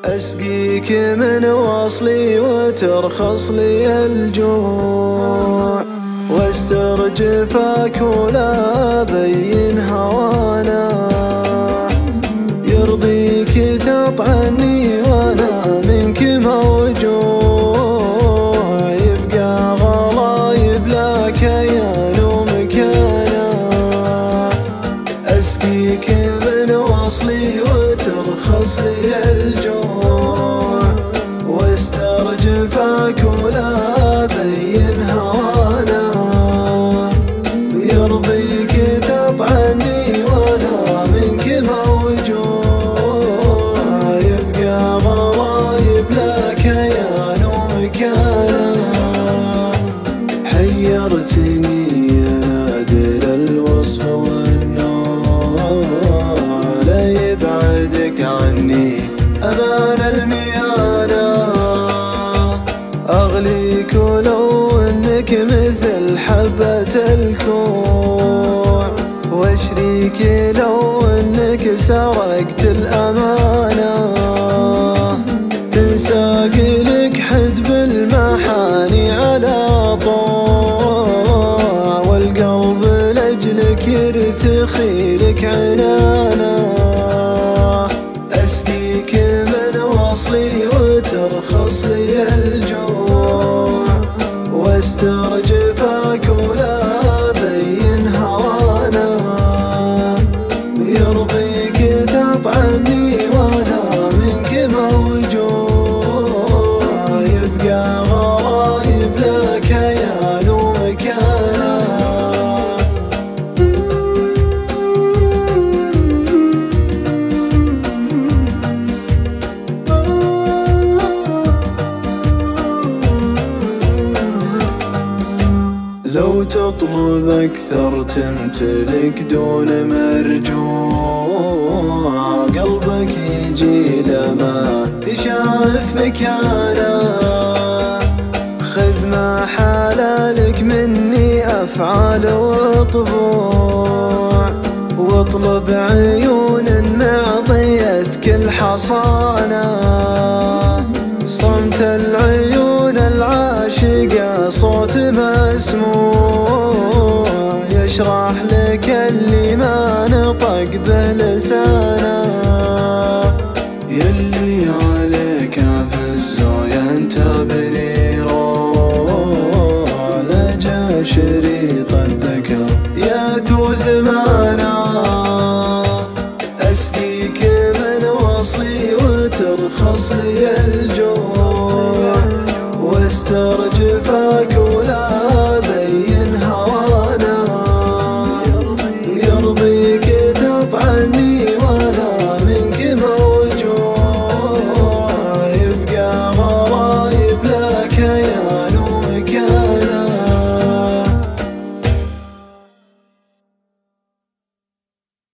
أسقيك من وصلي وترخص لي الجوع، واسترجفك ولا أبين هوانا. يرضيك تطعني وانا منك موجوع، يبقى غلايب لا كيان ومكانا. أسقيك من وصلي وترخص لي الجوع، واسترجفك ولا أبين هوانا. يرضيك تطعني وانا منك موجوع، يبقى غلايب لا كيان ومكانا. حيرتني يا نادر الوصف والنوع، لا يبعدك عني أمان الميانة. أغليك ولو إنك مثل حبة الكوع، واشريك لو إنك سرقت الأمانة. تنساق لك حد بالمحاني على طوع، والقلب لأجلك يرتخي لك عنانا. أسقيك من وصلي وترخص لي الجوع، واسترجفك ولا أبين هوانا. يرضيك تطعني وانا منك موجوع، يبقى غلايب لا كيان ومكانا. لو تطلب أكثر تمتلك دون مرجوع، قلبك يجي لما تشاف مكانه. خذ ما حلالك مني أفعال وطبوع، واطلب عيون معطيتك الحصانة. صمت العيون العاشقة صوت مسموع، يشرح لك اللي ما نطق به لسانه. يلي عليك في الزايا انت بني روح، لجا شريط الذكر يا تو زمانا. أسقيك من وصلي وترخص لي الجوع،